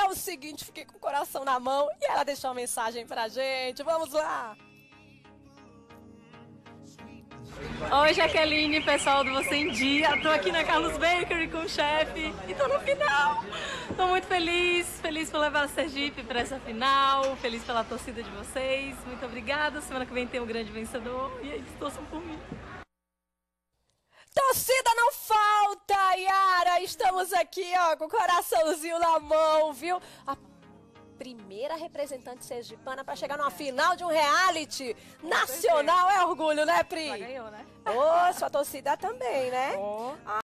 é o seguinte, fiquei com o coração na mão e ela deixou uma mensagem pra gente. Vamos lá! Oi, Jaqueline, pessoal do Você em Dia. Tô aqui na Carlos Bakery com o chefe e tô no final. Tô muito feliz por levar a Sergipe pra essa final, feliz pela torcida de vocês. Muito obrigada. Semana que vem tem um grande vencedor e eles torçam por mim. Torcida não falta, Yara! Estamos aqui, ó, com o coraçãozinho na mão, viu? A primeira representante sergipana para chegar numa final de um reality nacional. É orgulho, né, Pri? Já ganhou, né? Ô, sua torcida também, né? Oh.